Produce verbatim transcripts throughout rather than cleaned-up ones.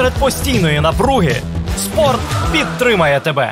Серед постійної напруги спорт підтримає тебе.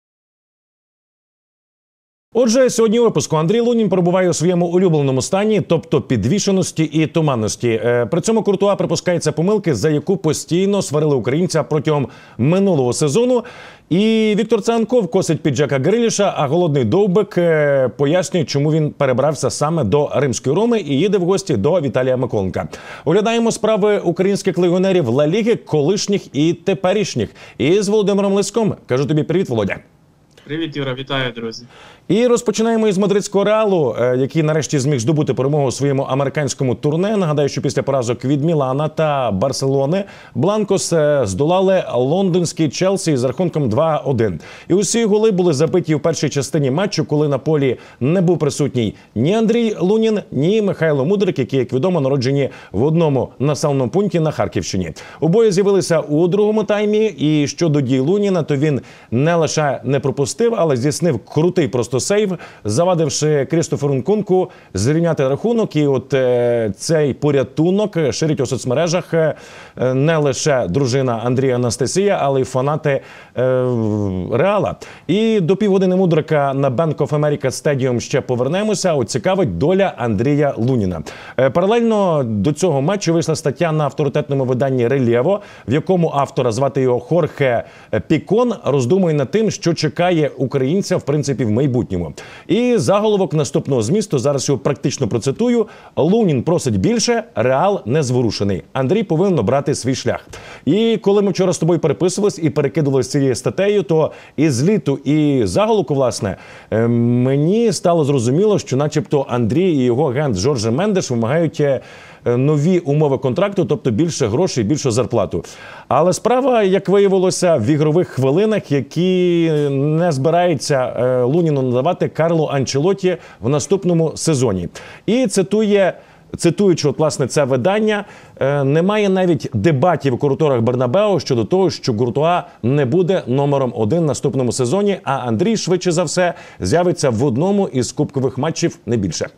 Отже, сьогодні у випуску Андрій Лунін перебуває у своєму улюбленому стані, тобто підвішеності і туманності. При цьому Куртуа припускається помилки, за яку постійно сварили українця протягом минулого сезону. І Віктор Циганков косить під Джека Гриліша, а голодний довбик пояснює, чому він перебрався саме до Римської Роми і їде в гості до Віталія Миколенка. Оглядаємо справи українських легіонерів Ла Ліги, колишніх і теперішніх. І з Володимиром Лиськом. Кажу тобі привіт, Володя. Привіт, Юра, вітаю, друзі. І розпочинаємо із мадридського Реалу, який нарешті зміг здобути перемогу у своєму американському турне. Нагадаю, що після поразок від Мілана та Барселони Бланкос здолали лондонський Челсі з рахунком два один. І усі голи були забиті в першій частині матчу, коли на полі не був присутній ні Андрій Лунін, ні Михайло Мудрик, які, як відомо, народжені в одному населеному пункті на Харківщині. Обоє з'явилися у другому таймі, і щодо дій Луніна, то він не лише не пропустив, але здійснив крутий просто сейв, завадивши Крістоферу Нкунку зрівняти рахунок. І от е, цей порятунок ширить у соцмережах е, не лише дружина Андрія Анастасія, але й фанати е, Реала. І до півгодини Мудрика на Bank of America Stadium ще повернемося. От цікавить доля Андрія Луніна. Е, паралельно до цього матчу вийшла стаття на авторитетному виданні «Рельєво», в якому автора, звати його Хорхе Пікон, роздумує над тим, що чекає українця, в принципі, в майбутньому. І заголовок наступного змісту, зараз його практично процитую: «Лунін просить більше, Реал не зворушений. Андрій повинен обрати свій шлях». І коли ми вчора з тобою переписувались і перекидувалися цією статтею, то і зліту, і заголовку, власне, мені стало зрозуміло, що начебто Андрій і його агент Жорже Мендеш вимагають нові умови контракту, тобто більше грошей, більшу зарплату. Але справа, як виявилося, в ігрових хвилинах, які не збирається Луніну надавати Карло Анчелотті в наступному сезоні. І цитує, цитуючи, от, власне, це видання, немає навіть дебатів у кураторах Бернабеу щодо того, що Куртуа не буде номером один в наступному сезоні, а Андрій, швидше за все, з'явиться в одному із кубкових матчів, не більше.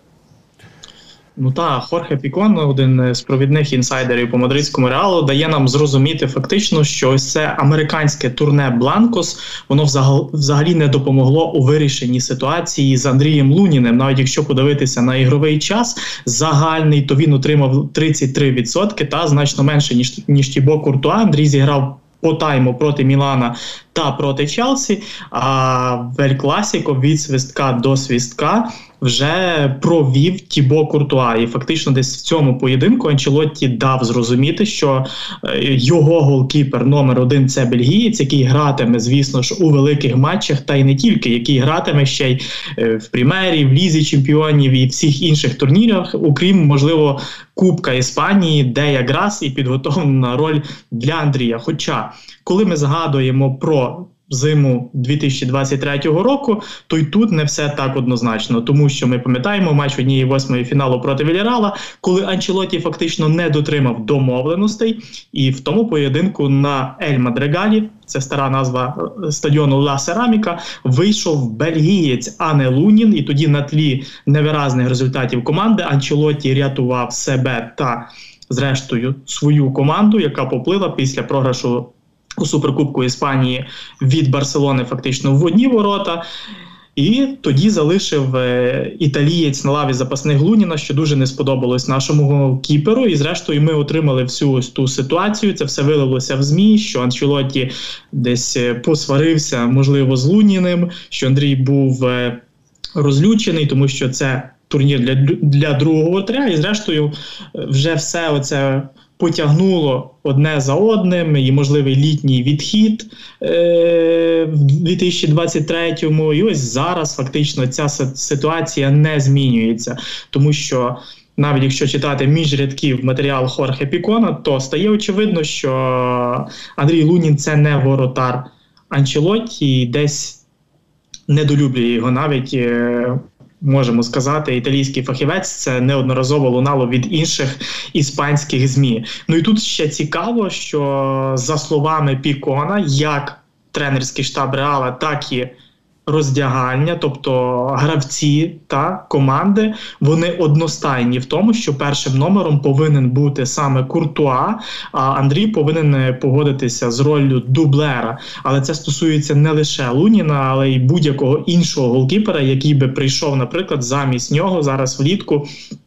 Ну так, Хорхе Пікон, один з провідних інсайдерів по мадридському Реалу, дає нам зрозуміти фактично, що ось це американське турне Бланкос, воно взагалі не допомогло у вирішенні ситуації з Андрієм Луніним. Навіть якщо подивитися на ігровий час загальний, то він отримав тридцять три відсотки, та значно менше, ніж, ніж Тібо Куртуа. Андрій зіграв по тайму проти Мілана та проти Челсі, а в Ель Класіко від свистка до свистка вже провів Тібо Куртуа. І фактично десь в цьому поєдинку Анчелотті дав зрозуміти, що його голкіпер номер один – це бельгієць, який гратиме, звісно ж, у великих матчах, та й не тільки, який гратиме ще й в Прімері, в Лізі чемпіонів і всіх інших турнірах, окрім, можливо, Кубка Іспанії, де якраз і підготовлена роль для Андрія. Хоча, коли ми згадуємо про зиму дві тисячі двадцять третього року, то й тут не все так однозначно, тому що ми пам'ятаємо матч однієї восьмої фіналу проти Вільярреала, коли Анчелотті фактично не дотримав домовленостей, і в тому поєдинку на Ель Мадригалі, це стара назва стадіону Ла Сераміка, вийшов бельгієць, а не Лунін, і тоді на тлі невиразних результатів команди Анчелотті рятував себе та, зрештою, свою команду, яка поплила після програшу у Суперкубку Іспанії від Барселони фактично в одні ворота. І тоді залишив е, італієць на лаві запасних Луніна, що дуже не сподобалось нашому кіперу. І зрештою ми отримали всю ось ту ситуацію. Це все вилилося в ЗМІ, що Анчелотті десь посварився, можливо, з Луніним, що Андрій був е, розлючений, тому що це турнір для, для другого воротаря. І зрештою вже все оце потягнуло одне за одним, і можливий літній відхід е- в дві тисячі двадцять третьому. І ось зараз фактично ця ситуація не змінюється, тому що навіть якщо читати між рядків матеріал Хорхе Пікона, то стає очевидно, що Андрій Лунін – це не воротар Анчелотті, і десь недолюблює його навіть, е- можемо сказати, італійський фахівець. Це неодноразово лунало від інших іспанських ЗМІ. Ну і тут ще цікаво, що за словами Пікона, як тренерський штаб Реала, так і роздягальня, тобто гравці та команди, вони одностайні в тому, що першим номером повинен бути саме Куртуа, а Андрій повинен погодитися з роллю дублера. Але це стосується не лише Луніна, але й будь-якого іншого голкіпера, який би прийшов, наприклад, замість нього зараз влітку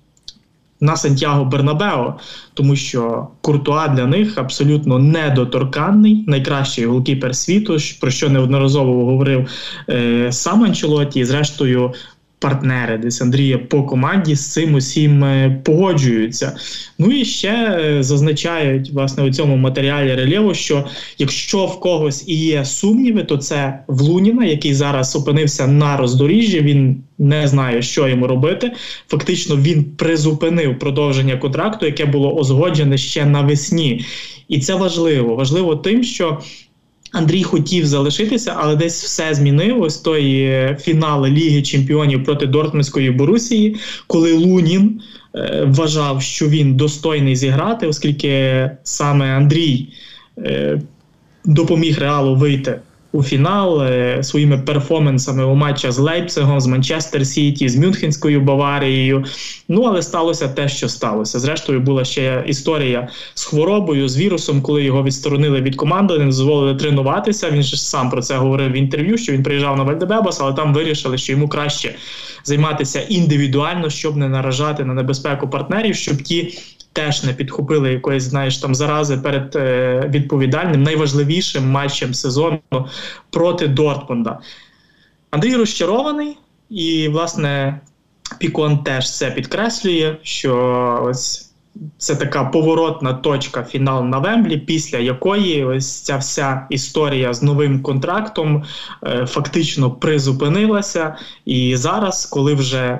на Сантьяго Бернабео, тому що Куртуа для них абсолютно недоторканний, найкращий голкіпер світу, про що неодноразово говорив е, сам Анчелотті, і зрештою партнери десь Андрія по команді з цим усім погоджуються. Ну і ще зазначають, власне, у цьому матеріалі Рельєву, що якщо в когось і є сумніви, то це в Луніна, який зараз опинився на роздоріжжі, він не знає, що йому робити. Фактично він призупинив продовження контракту, яке було узгоджене ще навесні. І це важливо. Важливо тим, що Андрій хотів залишитися, але десь все змінилось. Той фінал Ліги Чемпіонів проти Дортмундської Борусії, коли Лунін е, вважав, що він достойний зіграти, оскільки саме Андрій е, допоміг Реалу вийти у фінал е, своїми перформансами у матчах з Лейпцигом, з Манчестер Сіті, з Мюнхенською Баварією. Ну, але сталося те, що сталося. Зрештою, була ще історія з хворобою, з вірусом, коли його відсторонили від команди, не дозволили тренуватися. Він ж сам про це говорив в інтерв'ю, що він приїжджав на Вальдебебас, але там вирішили, що йому краще займатися індивідуально, щоб не наражати на небезпеку партнерів, щоб ті теж не підхопили якоїсь, знаєш, там зарази перед е, відповідальним, найважливішим матчем сезону проти Дортмунда. Андрій розчарований, і, власне, Пікон теж це підкреслює, що ось це така поворотна точка, фінал на Вемблі, після якої ось ця вся історія з новим контрактом е, фактично призупинилася. І зараз, коли вже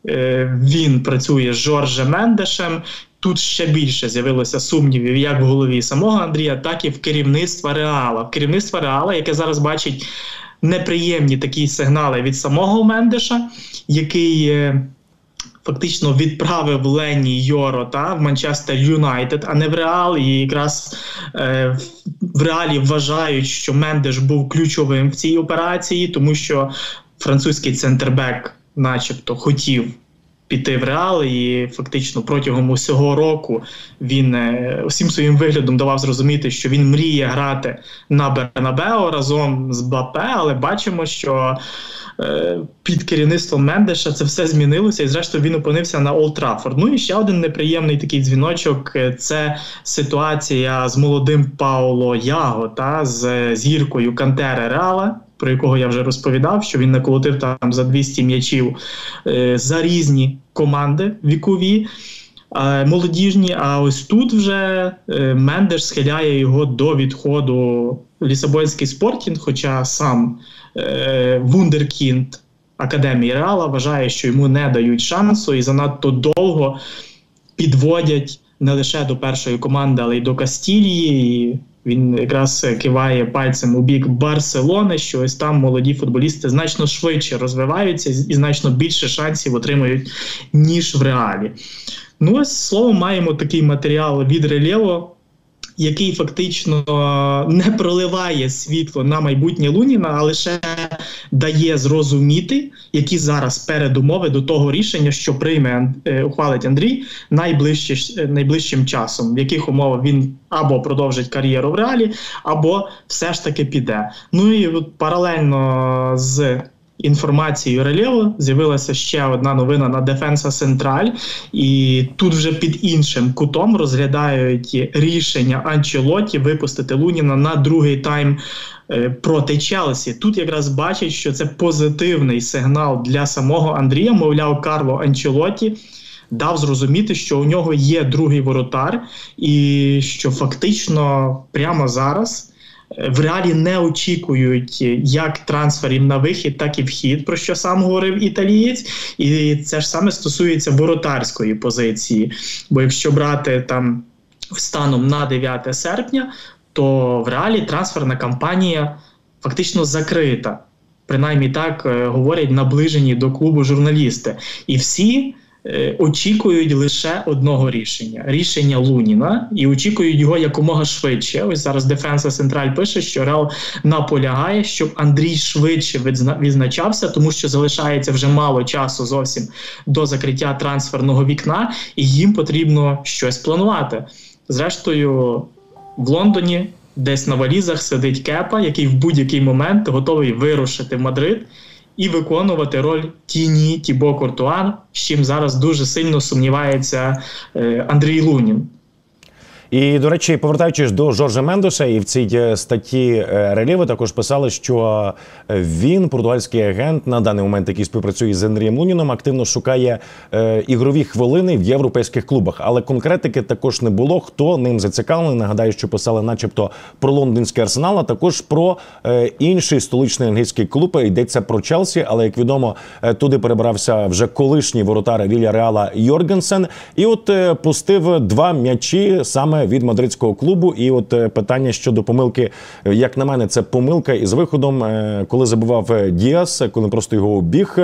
е, він працює з Жоржем Мендешем, тут ще більше з'явилося сумнівів як в голові самого Андрія, так і в керівництва Реала. В керівництва Реала, яке зараз бачить неприємні такі сигнали від самого Мендеша, який е, фактично відправив Лені Йоро та, в Манчестер Юнайтед, а не в Реал. І якраз е, в Реалі вважають, що Мендеш був ключовим в цій операції, тому що французький центрбек начебто хотів піти в Реал, і фактично протягом усього року він е, усім своїм виглядом давав зрозуміти, що він мріє грати на Бернабео разом з Мбаппе, але бачимо, що е, під керівництвом Мендеша це все змінилося, і зрештою він опинився на Олд Траффорд. Ну і ще один неприємний такий дзвіночок – це ситуація з молодим Пауло Яго, та, з зіркою Кантери Реала, про якого я вже розповідав, що він наколотив там за двісті м'ячів е, за різні команди вікові, е, молодіжні. А ось тут вже е, Мендеш схиляє його до відходу в Лісабонський Спортінг, хоча сам е, вундеркінд Академії Реала вважає, що йому не дають шансу і занадто довго підводять не лише до першої команди, але й до Кастілії. І він якраз киває пальцем у бік Барселони, що ось там молоді футболісти значно швидше розвиваються і значно більше шансів отримують, ніж в Реалі. Ну ось, словом, маємо такий матеріал від Рельєво, який фактично не проливає світло на майбутнє Луніна, а лише дає зрозуміти, які зараз передумови до того рішення, що прийме, ухвалить Андрій найближчим, найближчим часом, в яких умовах він або продовжить кар'єру в Реалі, або все ж таки піде. Ну і от паралельно з інформацією Рельєво з'явилася ще одна новина на Дефенса Сентраль, і тут вже під іншим кутом розглядають рішення Анчелотті випустити Луніна на другий тайм е, проти Челсі. Тут якраз бачать, що це позитивний сигнал для самого Андрія, мовляв, Карло Анчелотті дав зрозуміти, що у нього є другий воротар, і що фактично прямо зараз в Реалі не очікують як трансферів на вихід, так і вхід, про що сам говорив італієць. І це ж саме стосується воротарської позиції. Бо якщо брати там станом на дев'яте серпня, то в Реалі трансферна кампанія фактично закрита. Принаймні так говорять наближені до клубу журналісти. І всі е, очікують лише одного рішення – рішення Луніна, і очікують його якомога швидше. Ось зараз Defensa Central пише, що Реал наполягає, щоб Андрій швидше відзначався, тому що залишається вже мало часу зовсім до закриття трансферного вікна, і їм потрібно щось планувати. Зрештою, в Лондоні десь на валізах сидить Кепа, який в будь-який момент готовий вирушити в Мадрид і виконувати роль тіні Тібо Куртуа, з чим зараз дуже сильно сумнівається е, Андрій Лунін. І, до речі, повертаючись до Жоржа Мендоса, і в цій статті Релі ви також писали, що він, португальський агент, на даний момент, який співпрацює з Андрієм Луніном, активно шукає е, ігрові хвилини в європейських клубах. Але конкретики також не було, хто ним зацікавлений. Нагадаю, що писали начебто про лондонський Арсенал, а також про е, інший столичний англійський клуб. Йдеться про Челсі, але, як відомо, туди перебрався вже колишній воротар Вільяреала Йоргенсен. І от е, пустив два м'ячі саме від мадридського клубу. І от питання щодо помилки, як на мене, це помилка із виходом, коли забивав Діас, коли просто його обіг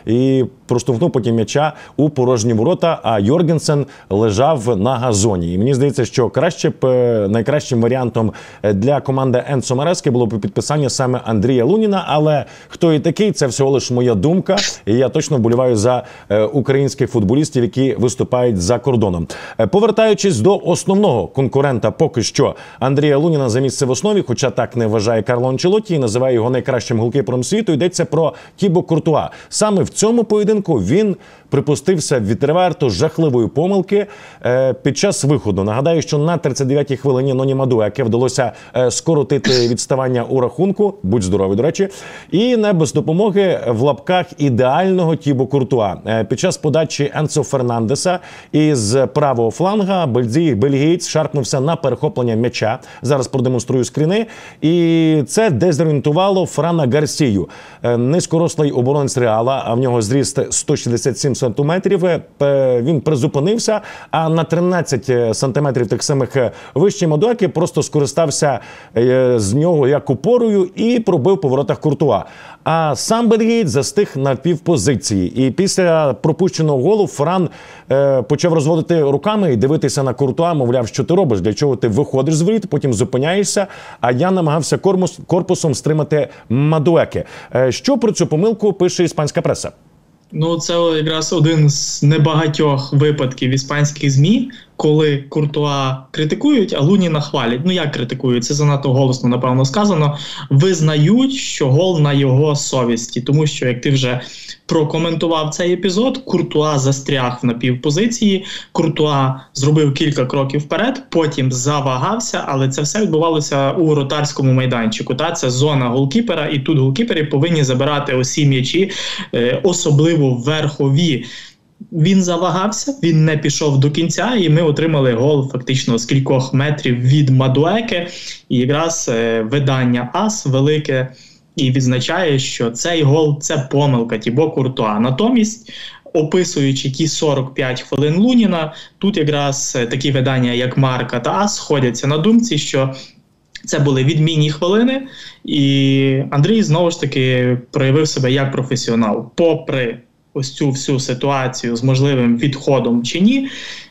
і проштовхнув потім м'яча у порожні ворота, а Йоргенсен лежав на газоні. І мені здається, що краще б, найкращим варіантом для команди Енцо Марески було б підписання саме Андрія Луніна, але хто і такий, це всього лише моя думка, і я точно вболіваю за українських футболістів, які виступають за кордоном. Повертаючись до основного конкурента поки що Андрія Луніна за місце в основі, хоча так не вважає Карло Анчелотті і називає його найкращим голкіпером світу, йдеться про Тібо Куртуа. Саме в цьому поєдинку він припустився відверто жахливої помилки е, під час виходу. Нагадаю, що на тридцять дев'ятій хвилині Ноні Мадуеке вдалося е, скоротити відставання у рахунку, будь здоровий, до речі, і не без допомоги в лапках ідеального Тібо Куртуа. Е, під час подачі Енцо Фернандеса із правого фланга бельгієць шарпнувся на перехоплення м'яча. Зараз продемонструю скріни. І це дезорієнтувало Франа Гарсію. Е, низькорослий оборонець Реала, а в нього зріст сто шістдесят сім сантиметрів, він призупинився, а на тринадцять сантиметрів тих самих вище Мадуеке просто скористався з нього як опорою і пробив по воротах Куртуа. А сам бельгієць застиг на півпозиції. І після пропущеного голу Фран е, почав розводити руками і дивитися на Куртуа, мовляв, що ти робиш, для чого ти виходиш з воріт, потім зупиняєшся, а я намагався корпус, корпусом стримати Мадуеке. Е, що про цю помилку пише іспанська преса? Ну, це якраз один з небагатьох випадків іспанських ЗМІ, коли Куртуа критикують, а Луніна хвалять. Ну, як критикують? Це занадто голосно, напевно, сказано. Визнають, що гол на його совісті. Тому що, як ти вже прокоментував цей епізод, Куртуа застряг в напівпозиції, Куртуа зробив кілька кроків вперед, потім завагався, але це все відбувалося у воротарському майданчику. Та? Це зона голкіпера, і тут голкіпери повинні забирати усі м'ячі, е, особливо верхові. Він завагався, він не пішов до кінця, і ми отримали гол фактично з кількох метрів від Мадуеке. І якраз е, видання АС велике і відзначає, що цей гол – це помилка Тібо Куртуа. Натомість, описуючи ті сорок п'ять хвилин Луніна, тут якраз такі видання, як Марка та АС, сходяться на думці, що це були відмінні хвилини, і Андрій знову ж таки проявив себе як професіонал. Попри ось цю всю ситуацію з можливим відходом чи ні,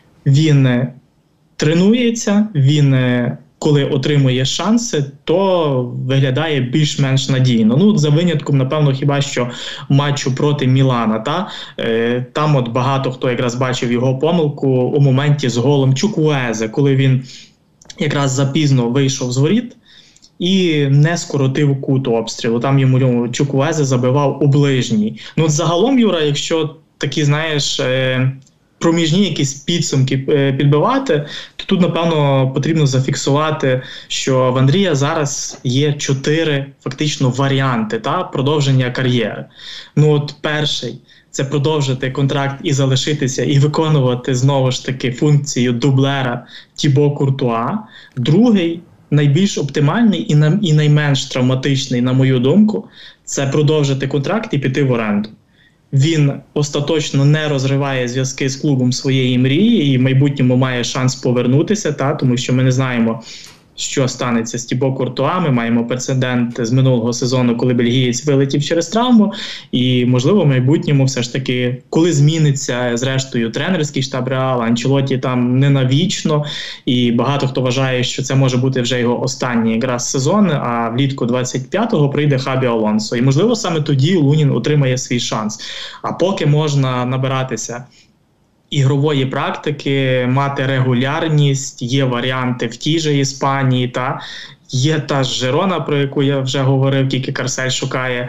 він тренується, він, коли отримує шанси, то виглядає більш-менш надійно. Ну, за винятком, напевно, хіба що матчу проти Мілана. Та? Е, там от багато хто якраз бачив його помилку у моменті з голом Чуквуезе, коли він якраз запізно вийшов з воріт і не скоротив кут обстрілу. Там йому Чуквуезе забивав у ближній. Ну, от загалом, Юра, якщо такі, знаєш, е, проміжні якісь підсумки підбивати, то тут, напевно, потрібно зафіксувати, що в Андрія зараз є чотири фактично варіанти та, продовження кар'єри. Ну от перший – це продовжити контракт і залишитися, і виконувати знову ж таки функцію дублера Тібо Куртуа. Другий, найбільш оптимальний і, на, і найменш травматичний, на мою думку, це продовжити контракт і піти в оренду. Він остаточно не розриває зв'язки з клубом своєї мрії і в майбутньому має шанс повернутися, та, тому що ми не знаємо, що станеться з Тібо Куртуа. Ми маємо прецедент з минулого сезону, коли бельгієць вилетів через травму. І, можливо, в майбутньому все ж таки, коли зміниться, зрештою, тренерський штаб Реала, Анчелотті там не навічно. І багато хто вважає, що це може бути вже його останній якраз сезон, а влітку двадцять п'ятого прийде Хабі Алонсо. І, можливо, саме тоді Лунін отримає свій шанс. А поки можна набиратися ігрової практики, мати регулярність, є варіанти в тій же Іспанії, та є та ж Жирона, про яку я вже говорив, тільки Карсель шукає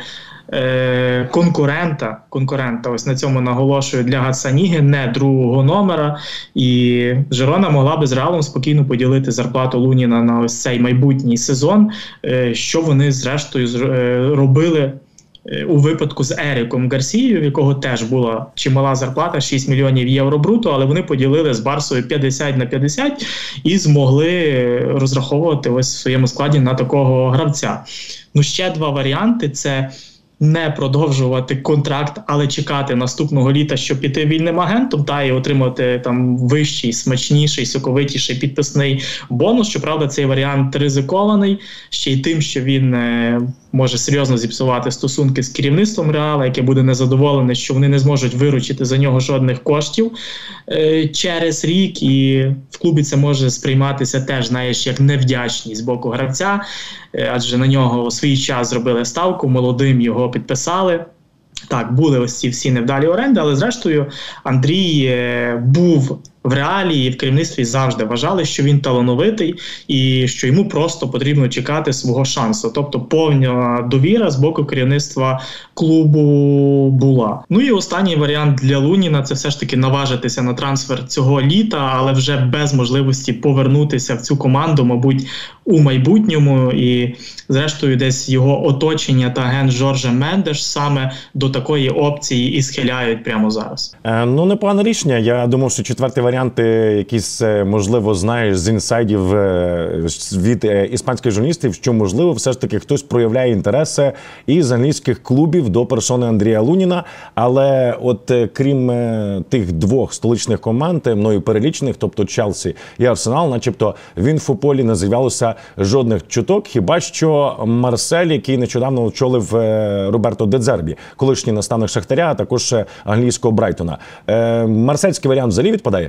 е, конкурента, конкурента, ось на цьому наголошую, для Гатсаніги, не другого номера, і Жирона могла би з Реалом спокійно поділити зарплату Луніна на ось цей майбутній сезон, е, що вони зрештою е, робили у випадку з Еріком Гарсією, в якого теж була чимала зарплата, шість мільйонів євро бруто, але вони поділили з Барсою п'ятдесят на п'ятдесят і змогли розраховувати ось в своєму складі на такого гравця. Ну, ще два варіанти – це не продовжувати контракт, але чекати наступного літа, щоб піти вільним агентом, та і отримати там вищий, смачніший, соковитіший підписний бонус. Щоправда, цей варіант ризикований, ще й тим, що він е, може серйозно зіпсувати стосунки з керівництвом Реала, яке буде незадоволене, що вони не зможуть виручити за нього жодних коштів е, через рік, і в клубі це може сприйматися теж, знаєш, як невдячність з боку гравця, е, адже на нього у свій час зробили ставку, молодим його підписали. Так, були ось ці всі невдалі оренди, але зрештою Андрій е, був в Реалі і в керівництві завжди вважали, що він талановитий і що йому просто потрібно чекати свого шансу. Тобто повна довіра з боку керівництва клубу була. Ну і останній варіант для Луніна – це все ж таки наважитися на трансфер цього літа, але вже без можливості повернутися в цю команду, мабуть, у майбутньому. І зрештою десь його оточення та агент Жорже Мендеш саме до такої опції і схиляють прямо зараз. Е, ну, непогане рішення. Я думав, що четвертий варіант варіанти якісь, можливо, знаєш з інсайдів від іспанських журналістів, що, можливо, все ж таки хтось проявляє інтереси із англійських клубів до персони Андрія Луніна. Але от крім тих двох столичних команд, мною перелічених, тобто Челсі і Арсенал, начебто в інфополі не з'являлося жодних чуток, хіба що Марсель, який нещодавно очолив Роберто Де Дзербі, колишній наставник Шахтаря, а також англійського Брайтона. Марсельський варіант взагалі відпадає?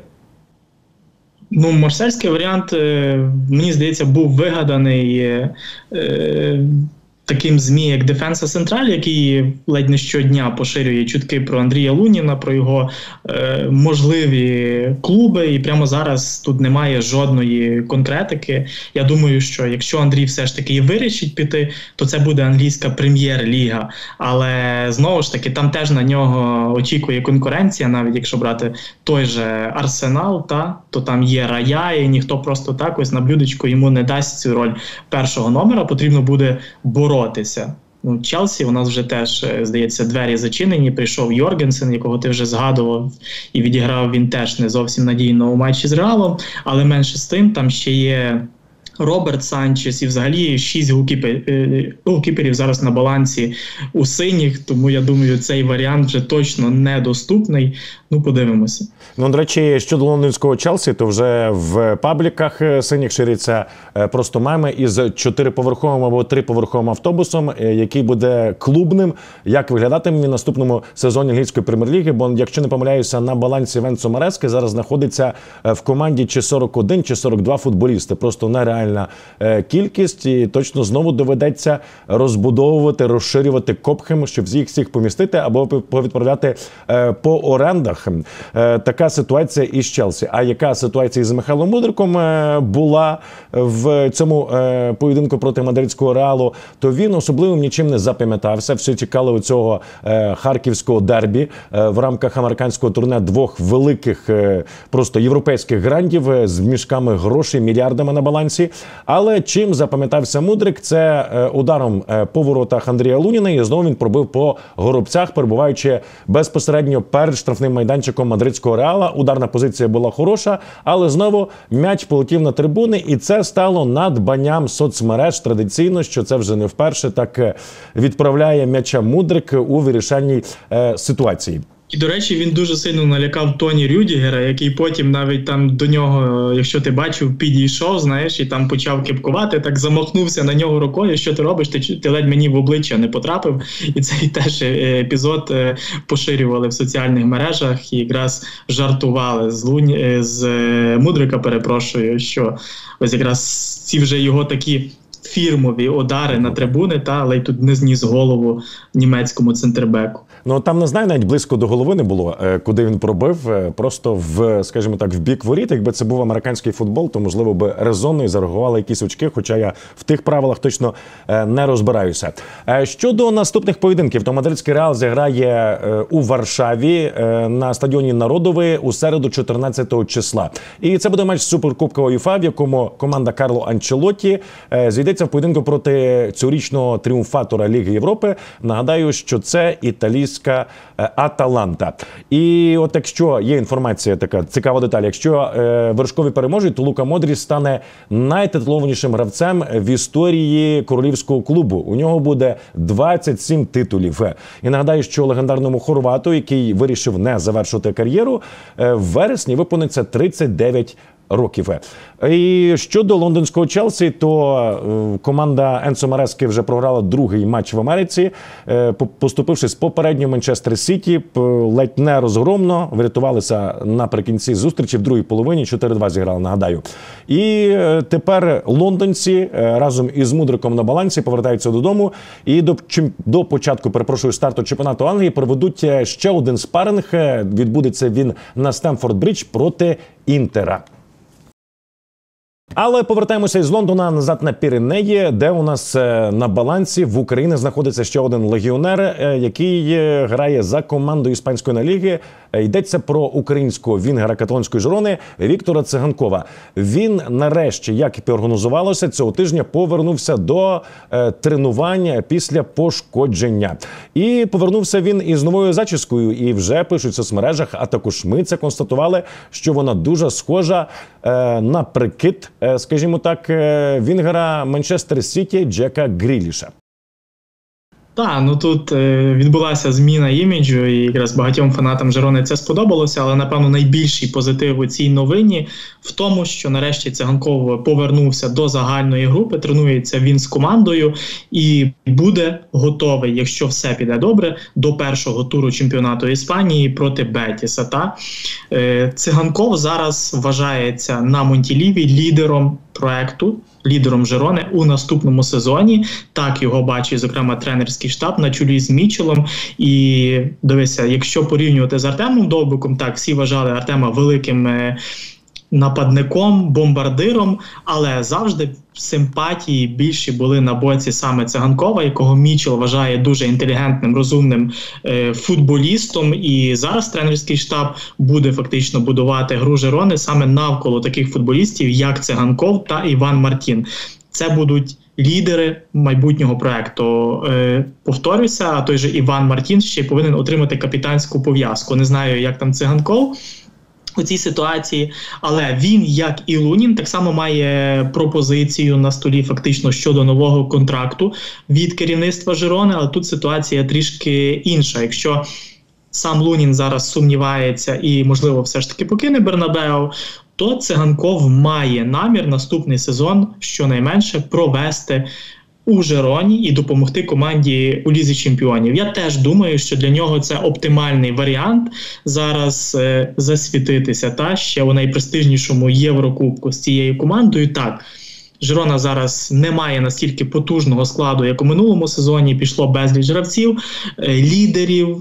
Ну, марсельський варіант, мені здається, був вигаданий е, таким ЗМІ, як Дефенса Централь, який ледь не щодня поширює чутки про Андрія Луніна, про його е, можливі клуби, і прямо зараз тут немає жодної конкретики. Я думаю, що якщо Андрій все ж таки і вирішить піти, то це буде англійська прем'єр-ліга, але знову ж таки там теж на нього очікує конкуренція, навіть якщо брати той же Арсенал, та, то там є Рая, і ніхто просто так ось на блюдечку йому не дасть цю роль першого номера, потрібно буде боротися. Ну, Челсі, у нас вже теж, здається, двері зачинені, прийшов Йоргенсен, якого ти вже згадував, і відіграв він теж не зовсім надійно у матчі з Реалом, але менше з тим, там ще є Роберт Санчес і взагалі шість голкіпер, голкіперів зараз на балансі у синіх, тому я думаю, цей варіант вже точно недоступний. Ну, подивимося. Ну, до речі, щодо лондонського Челсі, то вже в пабліках синіх ширяться просто меми із чотириповерховим або триповерховим автобусом, який буде клубним. Як виглядатиме він в наступному сезоні англійської прем'єр-ліги, бо, якщо не помиляюся, на балансі Венцо Марески зараз знаходиться в команді чи сорок один, чи сорок два футболісти. Просто нереальна кількість, і точно знову доведеться розбудовувати, розширювати Копхем, щоб їх всіх помістити або повідправляти по орендах. Така ситуація із Челсі. А яка ситуація з Михайлом Мудриком була в цьому поєдинку проти мадридського Реалу, то він особливо нічим не запам'ятався. Всі чекали у цього харківського дербі в рамках американського турне двох великих просто європейських грандів з мішками грошей, мільярдами на балансі. Але чим запам'ятався Мудрик, це ударом по воротах Андрія Луніна, і знову він пробив по горобцях, перебуваючи безпосередньо перед штрафним майданчиком мадридського Реала. Ударна позиція була хороша, але знову м'яч полетів на трибуни, і це стало надбанням соцмереж традиційно, що це вже не вперше так відправляє м'яча Мудрик у вирішальній е, ситуації. І, до речі, він дуже сильно налякав Тоні Рюдігера, який потім навіть там до нього, якщо ти бачив, підійшов, знаєш, і там почав кепкувати, так замахнувся на нього рукою, що ти робиш, ти, ти ледь мені в обличчя не потрапив. І цей теж епізод поширювали в соціальних мережах і якраз жартували з, Лунь, з Мудрика, перепрошую, що ось якраз ці вже його такі фірмові удари на трибуни, та, але й тут не зніс голову німецькому центрбеку. Ну, там, не знаю, навіть близько до голови не було, куди він пробив, просто в, скажімо так, в бік воріт. Якби це був американський футбол, то, можливо, би резонно і зарахували якісь очки, хоча я в тих правилах точно не розбираюся. Щодо наступних поєдинків, то мадридський Реал зіграє у Варшаві на стадіоні Народовий у середу чотирнадцятого числа. І це буде матч Суперкубка УЄФА, в якому команда Карло Анчелотті зійдеться в поєдинку проти цьогорічного тріумфатора Ліги Європи. Нагадаю, що це італійська Аталанта. І от якщо є інформація, така цікава деталь, якщо е, вершкові переможуть, то Лука Модріч стане найтитулованішим гравцем в історії королівського клубу. У нього буде двадцять сім титулів. І нагадаю, що легендарному хорвату, який вирішив не завершувати кар'єру, е, в вересні виповниться тридцять дев'ять років. І щодо лондонського Челсі, то команда Енцо Марески вже програла другий матч в Америці, поступивши з попередньо Манчестер Сіті, ледь не розгромно, врятувалися наприкінці зустрічі, в другій половині чотири-два зіграли, нагадаю. І тепер лондонці разом із Мудриком на балансі повертаються додому і до, до початку, перепрошую, старту чемпіонату Англії проведуть ще один спаринг, відбудеться він на Стемфорд-Бридж проти Інтера. Але повертаємося із Лондона назад на Піренеї, де у нас на балансі в Україні знаходиться ще один легіонер, який грає за командою іспанської ліги. Йдеться про українського вінгера каталонської Жирони Віктора Циганкова. Він нарешті, як і організувалося, цього тижня повернувся до е, тренувань після пошкодження. І повернувся він із новою зачіскою, і вже пишуть в соцмережах, а також ми це констатували, що вона дуже схожа е, на прикид, е, скажімо так, е, вінгера Манчестер Сіті Джека Гріліша. Так, ну тут е, відбулася зміна іміджу, і якраз багатьом фанатам Жирони це сподобалося, але, напевно, найбільший позитив у цій новині в тому, що нарешті Циганков повернувся до загальної групи, тренується він з командою і буде готовий, якщо все піде добре, до першого туру чемпіонату Іспанії проти Бетіса. Та? Е, Циганков зараз вважається на Монтіліві лідером проекту, лідером Жирони у наступному сезоні. Так його бачить, зокрема, тренерський штаб на чолі з Мічелом. І дивися, якщо порівнювати з Артемом Довбиком, так, всі вважали Артема великим е, нападником, бомбардиром, але завжди симпатії більші були на боці саме Циганкова, якого Мічел вважає дуже інтелігентним, розумним е, футболістом. І зараз тренерський штаб буде фактично будувати гру Жирони саме навколо таких футболістів, як Циганков та Іван Мартін. Це будуть лідери майбутнього проекту. Е, повторюся, а той же Іван Мартін ще повинен отримати капітанську пов'язку. Не знаю, як там Циганков у цій ситуації, але він, як і Лунін, так само має пропозицію на столі фактично щодо нового контракту від керівництва Жирони, але тут ситуація трішки інша. Якщо сам Лунін зараз сумнівається і, можливо, все ж таки покине Бернабеу, то Циганков має намір наступний сезон щонайменше провести у Жироні і допомогти команді у Лізі Чемпіонів. Я теж думаю, що для нього це оптимальний варіант зараз е, засвітитися та ще у найпрестижнішому Єврокубку з цією командою. Так, Жирона зараз не має настільки потужного складу, як у минулому сезоні, пішло безліч гравців, е, лідерів,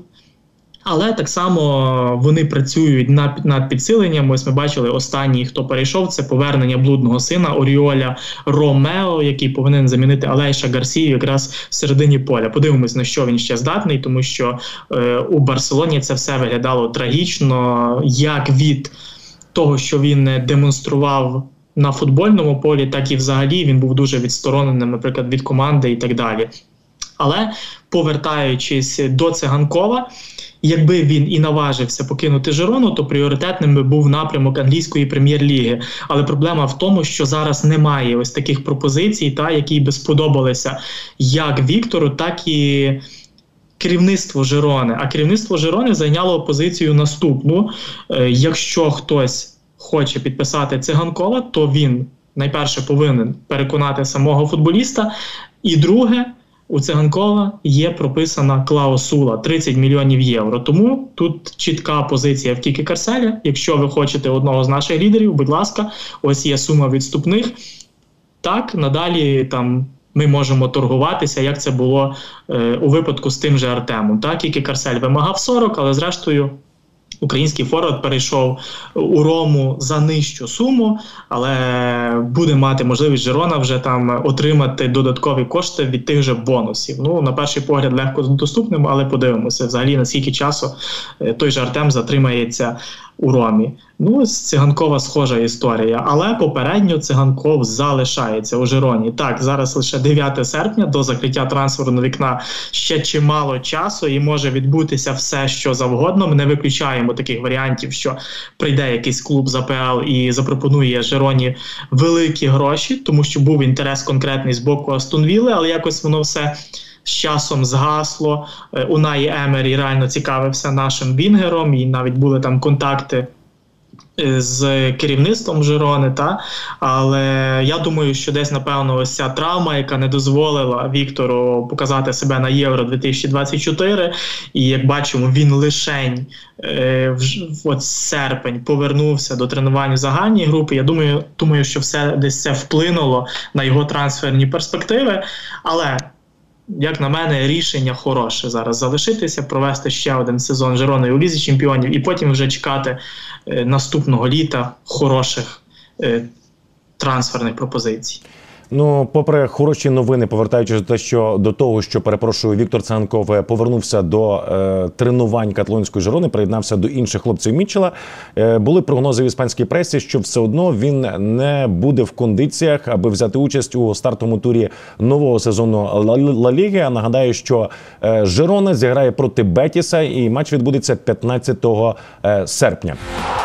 але так само вони працюють над, над підсиленням. Ось ми бачили останній, хто перейшов, це повернення блудного сина Оріоля Ромео, який повинен замінити Алейша Гарсію якраз в середині поля. Подивимось, на що він ще здатний, тому що е, у Барселоні це все виглядало трагічно, як від того, що він демонстрував на футбольному полі, так і взагалі він був дуже відстороненим, наприклад, від команди і так далі. Але, повертаючись до Циганкова, якби він і наважився покинути Жирону, то пріоритетним би був напрямок англійської прем'єр-ліги. Але проблема в тому, що зараз немає ось таких пропозицій, та, які би сподобалися як Віктору, так і керівництво Жирони. А керівництво Жирони зайняло позицію наступну. Е, якщо хтось хоче підписати Циганкова, то він найперше повинен переконати самого футболіста. І друге, у Циганкова є прописана клаусула тридцять мільйонів євро. Тому тут чітка позиція в Кікі Карселя. Якщо ви хочете одного з наших лідерів, будь ласка, ось є сума відступних. Так, надалі там ми можемо торгуватися, як це було е, у випадку з тим же Артемом. Так, Кікі Карсель вимагав сорок, але зрештою український форвард перейшов у Рому за нижчу суму, але буде мати можливість Жирона вже там отримати додаткові кошти від тих же бонусів. Ну, на перший погляд легко доступним, але подивимося взагалі, наскільки часу той же Артем затримається у Ромі. Ну, з Циганкова схожа історія, але попередньо Циганков залишається у Жироні. Так, зараз лише дев'яте серпня, до закриття трансферного вікна ще чимало часу і може відбутися все, що завгодно. Ми не виключаємо таких варіантів, що прийде якийсь клуб з АПЛ і запропонує Жироні великі гроші, тому що був інтерес конкретний з боку Астон Вілли, але якось воно все з часом згасло. Унаї Емері реально цікавився нашим Вінгером, і навіть були там контакти з керівництвом Жирони, та? Але я думаю, що десь, напевно, ось ця травма, яка не дозволила Віктору показати себе на Євро дві тисячі двадцять чотири, і, як бачимо, він лишень е, в, от серпень повернувся до тренувань в загальній групі. Я думаю, думаю, що все десь це вплинуло на його трансферні перспективи, але як на мене, рішення хороше зараз залишитися, провести ще один сезон Жирони у Лізі Чемпіонів і потім вже чекати е, наступного літа хороших е, трансферних пропозицій. Ну, попри хороші новини, повертаючись до, те, що, до того, що, перепрошую, Віктор Циганков повернувся до е, тренувань каталонської Жирони, приєднався до інших хлопців Мітчела, е, були прогнози в іспанській пресі, що все одно він не буде в кондиціях, аби взяти участь у стартовому турі нового сезону Ла Ліги. А нагадаю, що е, Жирона зіграє проти Бетіса, і матч відбудеться п'ятнадцятого серпня.